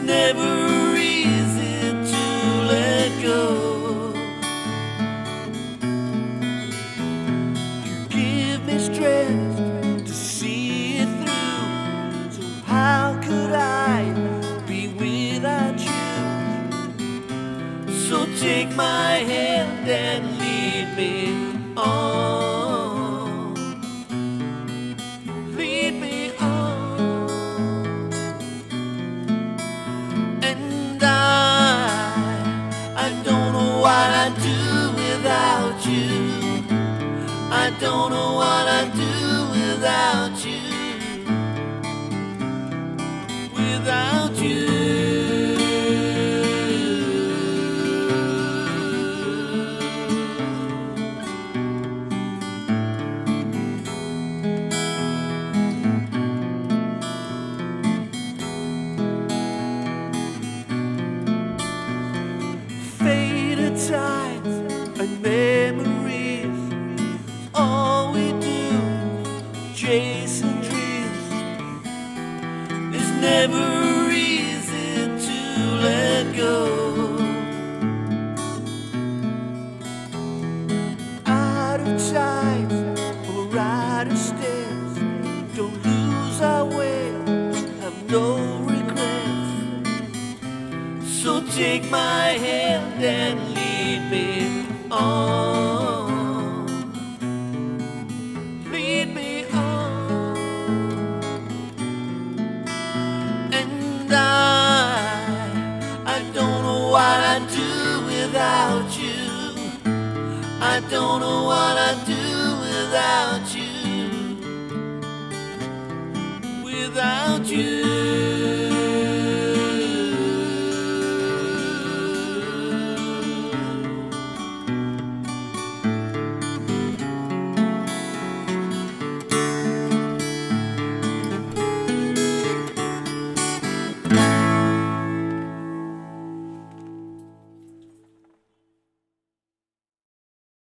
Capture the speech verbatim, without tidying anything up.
never easy to let go. You give me strength to see it through. So how could I be without you? So take my hand and lead me on. Lead me on. And I, I don't know what I'd do without you. I don't know what I'd do without you. Without you. Faded times and memories, all we do, chasing dreams. It's never easy to let go. Out of time or out of steps, don't lose our way, have no regrets. So take my hand and lead me on. Lead me on. And I, I don't know what I'd do without you. I don't know what I'd do